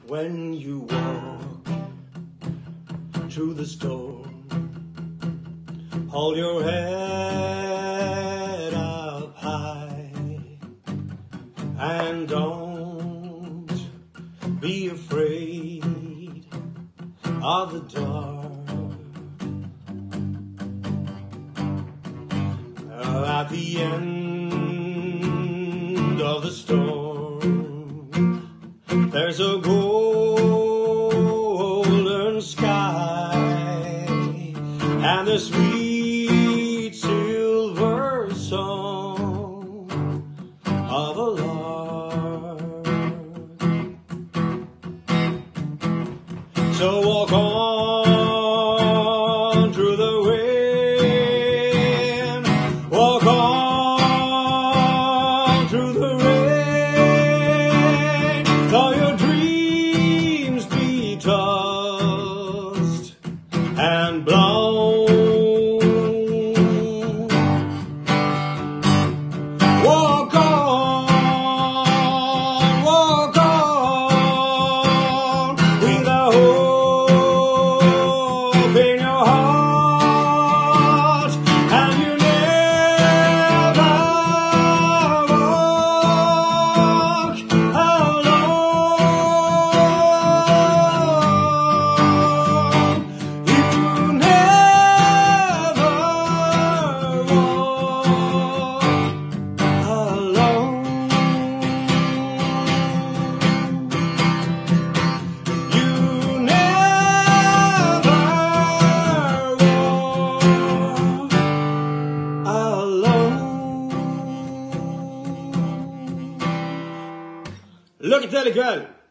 when you walk through the storm. Hold your head up high and don't be afraid of the dark. At the end of the storm, there's a golden sky and the sweet silver song of a lark. So walk on through the wind, walk on through the rain, though your dreams be tossed and blown. Walk on with a hope in your heart, and you never walk alone. You never walk alone. You never walk alone. Lucky Telegram.